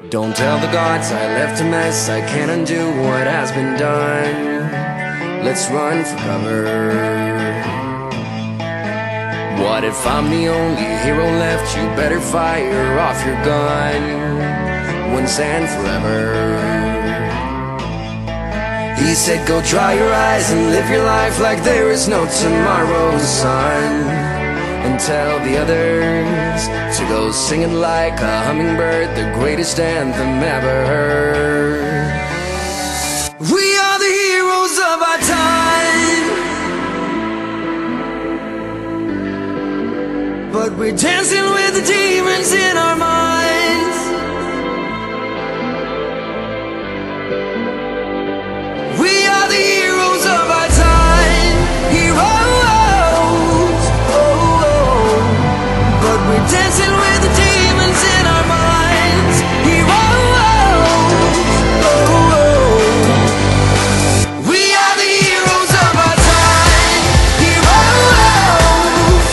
Don't tell the gods I left a mess, I can't undo what has been done. Let's run for cover. What if I'm the only hero left? You better fire off your gun once and forever. He said go dry your eyes and live your life like there is no tomorrow, son. And tell the others to go singing like a hummingbird, the greatest anthem ever heard. We are the heroes of our time, but we're dancing with the demons in our minds. We are the heroes of our time, heroes. We're dancing with the demons in our minds. Heroes. We are the heroes of our time. Heroes.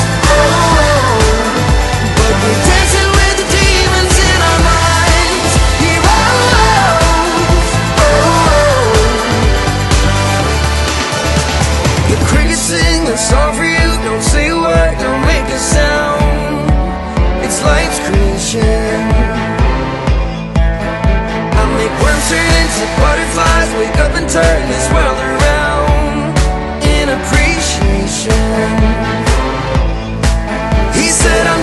But we're dancing with the demons in our minds. Heroes. The crickets sing a song for you. Don't say a word, don't make a sound. It's life's creation. I'll make worms turn into butterflies, wake up and turn this world around in appreciation. He said I'm